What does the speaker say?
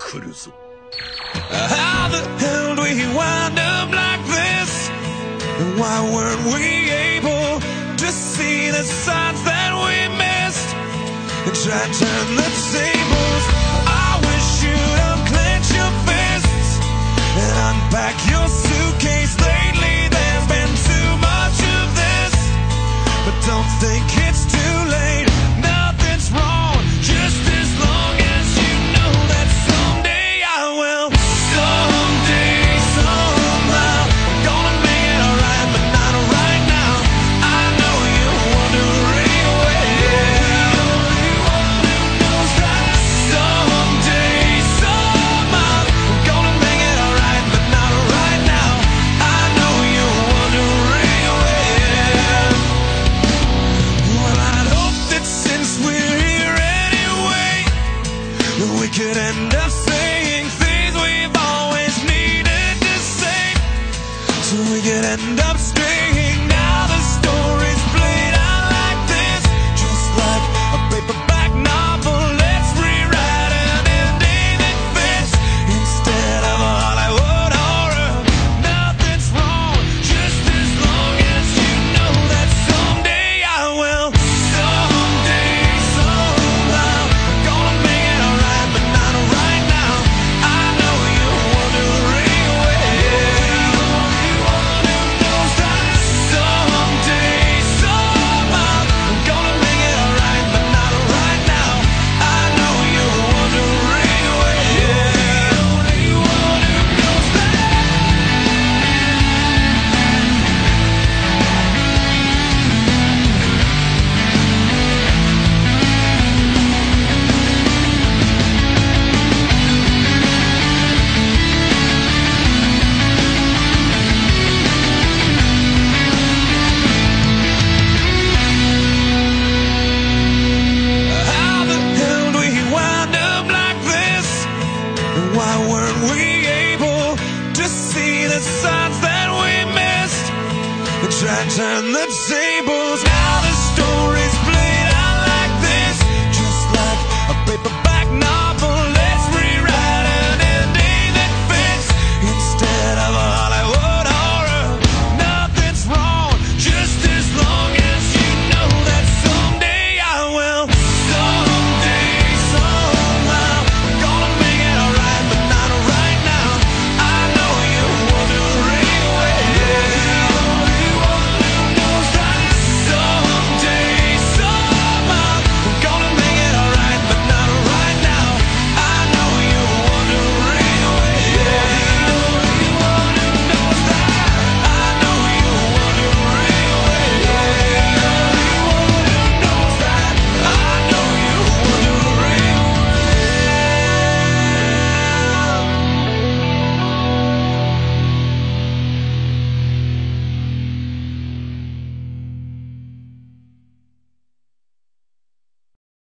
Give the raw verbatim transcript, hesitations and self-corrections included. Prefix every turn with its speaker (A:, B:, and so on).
A: 来るぞ。
B: How the hell did we wind up like this? And why weren't we able to see the signs that we missed? And try to turn the tables. I wish you'd unclench your fists and unpack your suitcase. Lately there's been too much of this, but don't think it's too late. Nothing's wrong, just as long as you know that someday I will. Someday, somehow, I'm gonna make it alright, but not right now. I know you're wondering where. Someday, somehow, I'm gonna make it alright, but not right now. I know you're wondering where. Well, I'd hope that since we're here anyway, that we could end up saying things we've always needed to say, so we could end up straying. Now the story's played out like this, just like a paperback novel. Let's rewrite an ending that fits instead of a Hollywood horror. Nothing's wrong, just as long as you know that someday I will. Someday, somehow, I'm gonna make it alright, but not right now. I know you're wondering where. Someday, somehow, I'm gonna make it alright, but not right now. I know you're wondering where. Only one who knows that. How the hell do we wind up like this? And why weren't we able to see the signs that we missed? And try to turn the tables.